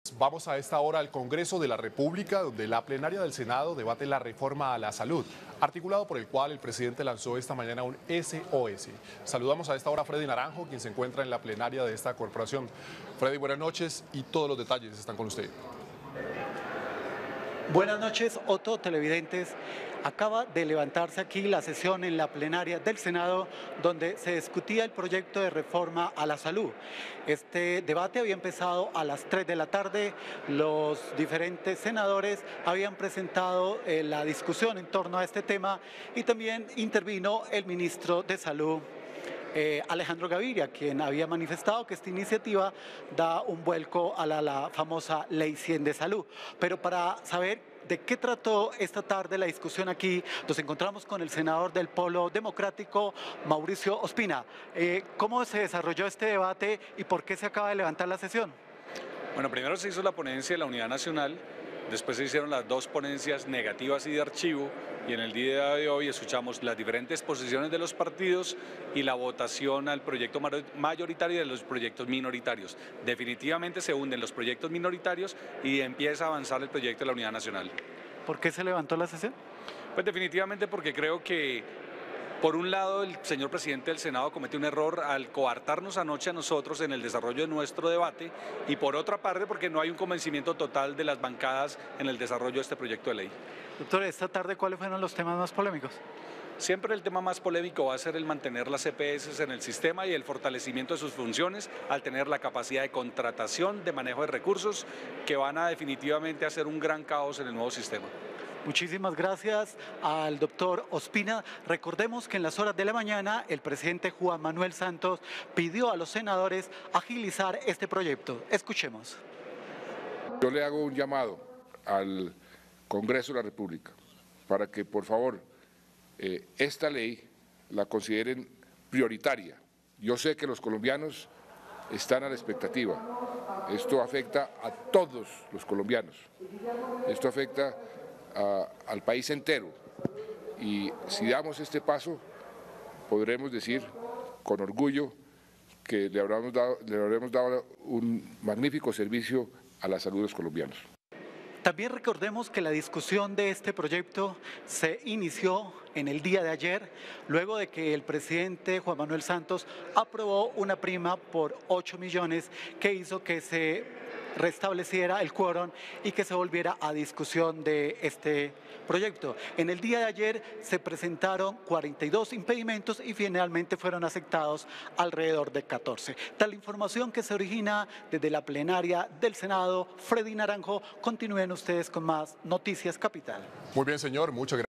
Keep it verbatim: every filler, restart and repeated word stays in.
Vamos a esta hora al Congreso de la República, donde la plenaria del Senado debate la reforma a la salud, articulado por el cual el presidente lanzó esta mañana un S O S. Saludamos a esta hora a Freddy Naranjo, quien se encuentra en la plenaria de esta corporación. Freddy, buenas noches y todos los detalles están con usted. Buenas noches, Otto, televidentes. Acaba de levantarse aquí la sesión en la plenaria del Senado, donde se discutía el proyecto de reforma a la salud. Este debate había empezado a las tres de la tarde. Los diferentes senadores habían presentado eh, la discusión en torno a este tema y también intervino el ministro de Salud, Eh, Alejandro Gaviria, quien había manifestado que esta iniciativa da un vuelco a la, la famosa Ley cien de Salud. Pero para saber de qué trató esta tarde la discusión aquí, nos encontramos con el senador del Polo Democrático, Mauricio Ospina. Eh, ¿Cómo se desarrolló este debate y por qué se acaba de levantar la sesión? Bueno, primero se hizo la ponencia de la Unidad Nacional, después se hicieron las dos ponencias negativas y de archivo, y en el día de hoy escuchamos las diferentes posiciones de los partidos y la votación al proyecto mayoritario y de los proyectos minoritarios. Definitivamente se hunden los proyectos minoritarios y empieza a avanzar el proyecto de la Unidad Nacional. ¿Por qué se levantó la sesión? Pues definitivamente porque creo que, por un lado, el señor presidente del Senado cometió un error al coartarnos anoche a nosotros en el desarrollo de nuestro debate, y por otra parte porque no hay un convencimiento total de las bancadas en el desarrollo de este proyecto de ley. Doctor, esta tarde, ¿cuáles fueron los temas más polémicos? Siempre el tema más polémico va a ser el mantener las E P S en el sistema y el fortalecimiento de sus funciones al tener la capacidad de contratación, de manejo de recursos, que van a definitivamente hacer un gran caos en el nuevo sistema. Muchísimas gracias al doctor Ospina. Recordemos que en las horas de la mañana el presidente Juan Manuel Santos pidió a los senadores agilizar este proyecto. Escuchemos. Yo le hago un llamado al Congreso de la República para que, por favor, eh, esta ley la consideren prioritaria. Yo sé que los colombianos están a la expectativa. Esto afecta a todos los colombianos. Esto afecta A, al país entero, y si damos este paso podremos decir con orgullo que le habremos dado, le habremos dado un magnífico servicio a la salud de los colombianos. También recordemos que la discusión de este proyecto se inició en el día de ayer, luego de que el presidente Juan Manuel Santos aprobó una prima por ocho millones que hizo que se restableciera el quórum y que se volviera a discusión de este proyecto. En el día de ayer se presentaron cuarenta y dos impedimentos y finalmente fueron aceptados alrededor de catorce. Tal información que se origina desde la plenaria del Senado. Freddy Naranjo, continúen ustedes con más Noticias Capital. Muy bien, señor, muchas gracias.